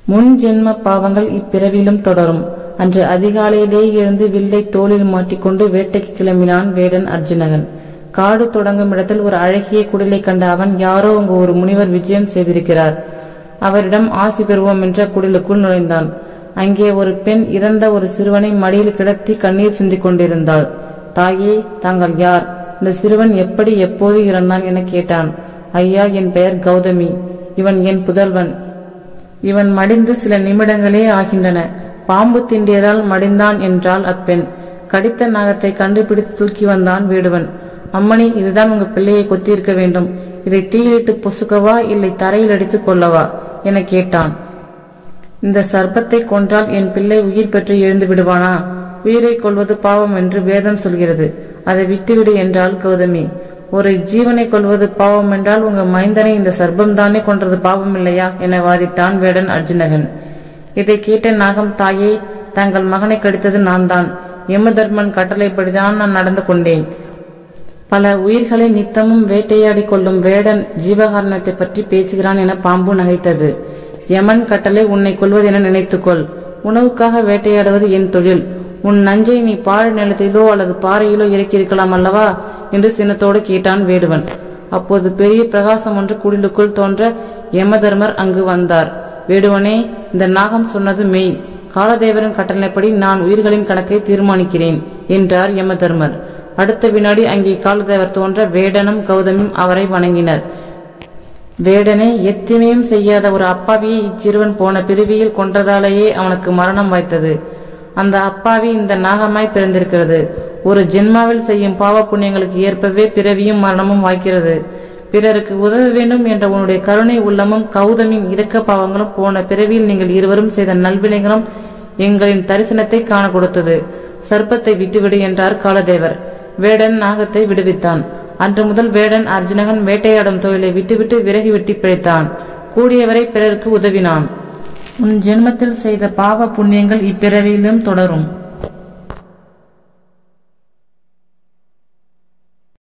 முன் ஜென்ம பாவங்கள் இப்பிறவிலும் தொடரும். அன்று அதிகாலையிலே எழுந்து வில்லை தோளில் மாட்டிக்கொண்டு வேட்டைக்கு கிளம்பினான் வேடன் அர்ஜுனகன். காடு தொடங்கும் இடத்தில் ஒரு அழகிய குடிலை கண்ட அவன், யாரோ அங்கு ஒரு முனிவர் விஜயம் செய்திருக்கிறார், அவரிடம் ஆசி பெறுவோம் என்ற குடிலுக்குள் நுழைந்தான். அங்கே ஒரு பெண் இறந்த ஒரு சிறுவனை மடியில் கிடத்தி கண்ணீர் சிந்திக் கொண்டிருந்தாள். தாயே, தாங்கள் யார்? இந்த சிறுவன் எப்படி எப்போது இறந்தான் என கேட்டான். ஐயா, என் பெயர் கௌதமி. இவன் என் புதல்வன். இவன் மடிந்து சில நிமிடங்களே ஆகின்றன. பாம்பு திண்டியதால் மடிந்தான் என்றாள் அப்பெண். கடித்த நாகத்தை கண்டுபிடித்து தூக்கி வந்தான் வேடுவன். அம்மணி, இதுதான் உங்க பிள்ளையை கொத்தியிருக்க வேண்டும். இதை தீயிலிட்டு பொசுக்கவா இல்லை தரையில் அடித்து கொள்ளவா என கேட்டான். இந்த சர்ப்பத்தை கொன்றால் என் பிள்ளை உயிர் பெற்று எழுந்து விடுவானா? உயிரை கொள்வது பாவம் என்று வேதம் சொல்கிறது, அதை விட்டுவிடு என்றாள் கௌதமி. ஒரு ஜீவனை கொள்வது பாவம் என்றால் உங்க மைந்தனை இந்த சர்ப்பம் தானே கொன்றது பாவம் இல்லையா என வாதிட்டான் வேடன் அர்ஜுனகன். இதை கேட்ட நாகம், தாயே, தங்கள் மகனை கடித்தது நான் தான். யமதர்மன் கட்டளைப்படிதான் நான் நடந்து கொண்டேன். பல உயிர்களை நித்தமும் வேட்டையாடி கொள்ளும் வேடன் ஜீவகாரணத்தை பற்றி பேசுகிறான் என பாம்பு நகைத்தது. யமன் கட்டளை உன்னை கொள்வது என நினைத்துக்கொள். உணவுக்காக வேட்டையாடுவது என் தொழில். உன் நஞ்சை நீ பாழ் நிலத்திலோ அல்லது பாறையிலோ இறக்கியிருக்கலாம் அல்லவா என்று சினத்தோடு கேட்டான் வேடுவன். அப்போது பெரிய பிரகாசம் ஒன்று குடிலுக்குள் தோன்ற யமதர்மர் அங்கு வந்தார். வேடுவனே, இந்த நாகம் சொன்னது மெய். காலதேவரின் கட்டளைப்படி நான் உயிர்களின் கணக்கை தீர்மானிக்கிறேன் என்றார் யமதர்மர். அடுத்த வினாடி அங்கே காலதேவர் தோன்ற வேடனும் கௌதமியும் அவரை வணங்கினர். வேடனை எத்தனையும் செய்யாத ஒரு அப்பாவியை இச்சிறுவன் போன பிறவியில் கொன்றதாலேயே அவனுக்கு மரணம் வாய்த்தது. அந்த அப்பாவி இந்த நாகமாய் பிறந்திருக்கிறது. ஒரு ஜென்மாவில் செய்யும் பாவ புண்ணியங்களுக்கு ஏற்பவே பிறவியும் மரணமும் வாய்க்கிறது. பிறருக்கு உதவ வேண்டும் என்ற உன்னுடைய கருணை உள்ளமும் கௌதமின் இரக்க பாவங்களும் போன பிறவியில் நீங்கள் இருவரும் செய்த நல்வினைகளும் எங்களின் தரிசனத்தை காண கொடுத்தது. சர்ப்பத்தை விட்டுவிடு என்றார் காலதேவர். வேடன் நாகத்தை விடுவித்தான். அன்று முதல் வேடன் அர்ஜுனகன் வேட்டையாடும் தொழிலை விட்டுவிட்டு விறகு வெட்டி பிழைத்தான். கூடியவரை பிறருக்கு உதவினான். உன் ஜென்மத்தில் செய்த பாவ புண்ணியங்கள் இப்பிறவியிலும் தொடரும்.